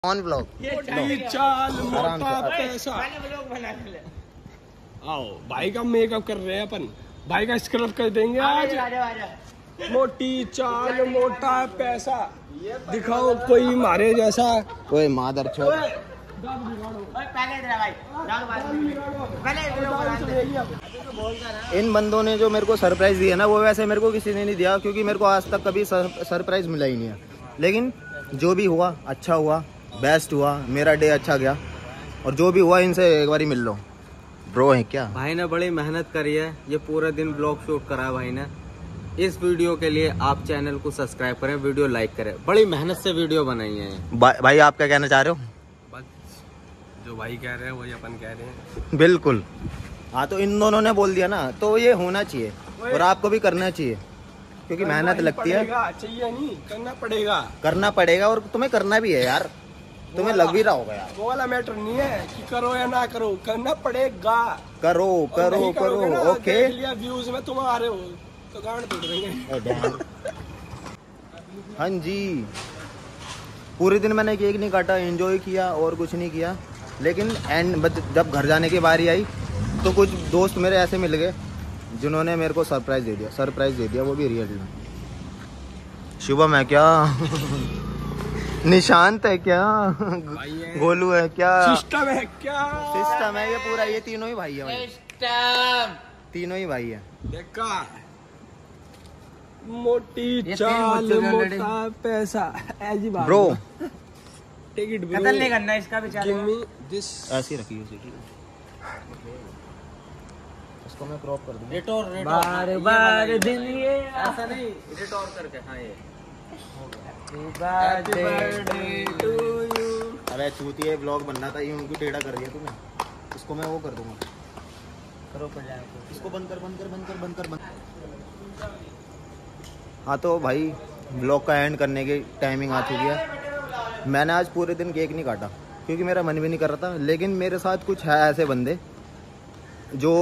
On blog चाल मोटा पैसा। आओ भाई का मेकअप कर रहे हैं अपन, भाई का स्क्रब कर देंगे आज। मोटी चाल मोटा पैसा, दिखाओ कोई मारे जैसा। कोई मादर छोड़। इन बंदों ने जो मेरे को सरप्राइज दिया ना, वो वैसे मेरे को किसी ने नहीं दिया, क्योंकि मेरे को आज तक कभी सरप्राइज मिला ही नहीं है। लेकिन जो भी हुआ अच्छा हुआ, बेस्ट हुआ, मेरा डे अच्छा गया। और जो भी हुआ इनसे एक बार ही मिल लो। ब्रो है क्या? भाई ने बड़ी मेहनत करी है, ये पूरा दिन ब्लॉग शूट करा है भाई ने। इस वीडियो के लिए आप चैनल को सब्सक्राइब करें, वीडियो लाइक करें, बड़ी मेहनत से वीडियो बनाई है। भाई आप क्या कहना चाह रहे हो? बस जो भाई कह रहे हैं वही अपन कह रहे हैं। बिल्कुल। हाँ, तो इन दोनों ने बोल दिया ना, तो ये होना चाहिए और आपको भी करना चाहिए, क्योंकि मेहनत लगती है। चाहिए नहीं, करना पड़ेगा। करना पड़ेगा और तुम्हें करना भी है यार, तुम्हें लग भी रहा होगा यार। वो वाला मैटर नहीं है कि करो या ना करो, करना पड़ेगा। करो करो करो। ओके, व्यूज में तुम आ रहे हो तो गांड तोड़ देंगे। हाँ जी, पूरे दिन मैंने केक नहीं काटा, एंजॉय किया और कुछ नहीं किया। लेकिन जब घर जाने की बारी आई तो कुछ दोस्त मेरे ऐसे मिल गए जिन्होंने मेरे को सरप्राइज दे दिया, वो भी रियल में। शुभम है क्या? निशांत है क्या? गोलू है क्या? सिस्टम है क्या? सिस्टम है ये पूरा, ये तीनों ही भाई है। तीनों ही भाई है। देखा, मोटी चाल मोटा पैसा। ब्रो टिकट कतल नहीं करना इसका बेचारा। ऐसे रखिए उसे, इसको मैं क्रॉप कर दूंगा। रिटोर बार बार दिन ये ऐसा नहीं, रिटोर करके। हाँ, ये हैप्पी बर्थडे टू यू। अरे चूतिए, ब्लॉग बनना था, ये उनको टेढ़ा कर दिया तूने। इसको मैं वो कर दूंगा। करो कर जाए इसको बंद कर। हाँ तो भाई, ब्लॉग का एंड करने की टाइमिंग आ चुकी है। मैंने आज पूरे दिन केक नहीं काटा क्योंकि मेरा मन भी नहीं कर रहा था, लेकिन मेरे साथ कुछ है ऐसे बंदे जो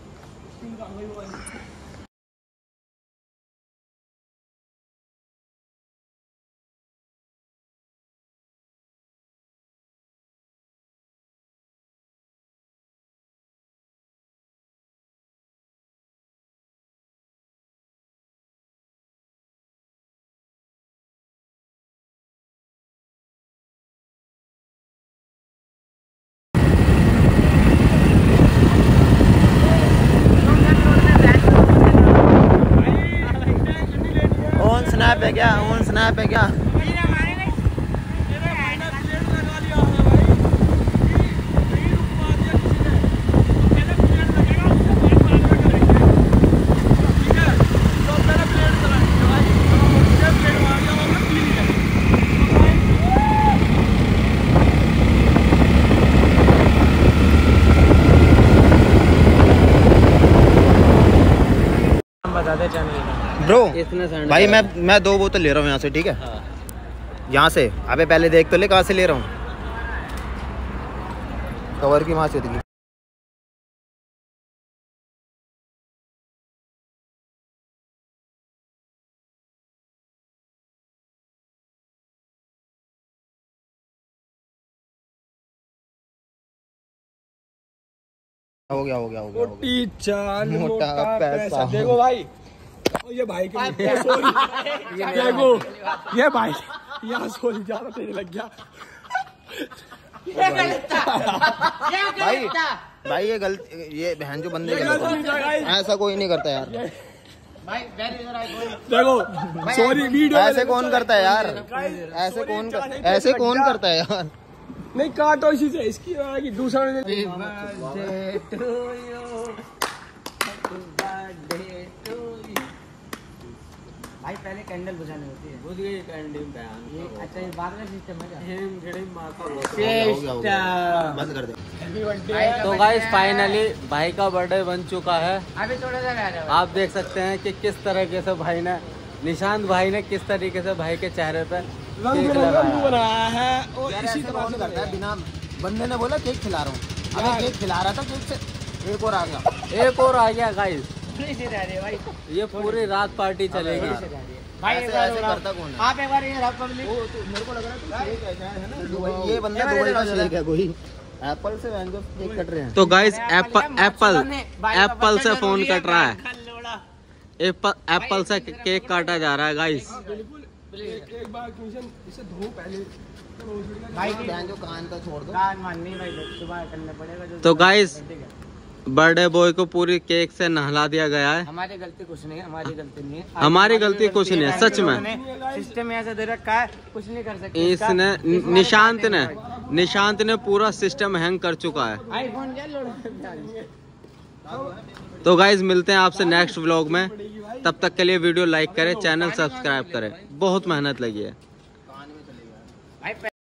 स्नैप है क्या? ब्रो भाई मैं 2 बोतल ले रहा हूँ यहाँ से, ठीक है? हाँ। यहाँ से। अबे पहले देख तो ले कहाँ से ले रहा हूँ। कवर की वहाँ से थी। हो गया। मोटी चाल मोटा पैसा। देखो भाई, ये भाई के देखो, ये भाई यहाँ सोच ज्यादा तेज लग गया। भाई ये गलती, ये बहन जो बंदे ऐसा कोई नहीं करता यार। देखो सॉरी, वीडियो ऐसे कौन करता है यार? ऐसे कौन करता है यार? नहीं काटो इसी से, इसकी दूसरा भाई पहले कैंडल बुझानी होती है। बुझ गई कैंडल। अच्छा, ये बाद में सिस्टम है। बंद कर दे। तो गाइस फाइनली भाई का बर्थडे बन चुका है। अभी थोड़ा सा रह रहा है। आप देख सकते हैं कि किस तरीके से भाई ने, निशांत भाई ने किस तरीके से भाई के चेहरे पे केक बनाया है। और इसी तरह से करता है। बिना बंदे ने बोला केक खिला रहा हूँ, अभी केक खिला रहा था, केक से एक और आ गया। गाइस। ये पूरी रात पार्टी चलेगी। भाई ऐसे ऐसे करता कौन है? आप एक बार ये पब्लिक मेरे को लग रहा है तू फेक है क्या, है ना दुबई, ये बंदा दुबई का फेक है कोई। एप्पल से वैन जो केक कट रहे हैं। तो गाइस एप्पल से फोन कट रहा है, एप्पल से केक काटा जा रहा है गाइस। एक बार ट्यूशन इसे धो पहले भाई बहन जो कान का छोड़ दो। कान माननी भाई सुबह करना पड़ेगा। तो गाइस बर्थडे बॉय को पूरी केक से नहला दिया गया है। हमारी गलती कुछ नहीं है, हमारी गलती नहीं है, हमारी गलती कुछ नहीं है, सच में। सिस्टम ऐसा दे रखा है, कुछ नहीं कर सकते। इसने निशांत ने पूरा सिस्टम हैंग कर चुका है। आईफोन क्या लोड। तो गाइज मिलते हैं आपसे नेक्स्ट व्लॉग में, तब तक के लिए वीडियो लाइक करें, चैनल सब्सक्राइब करें, बहुत मेहनत लगी है।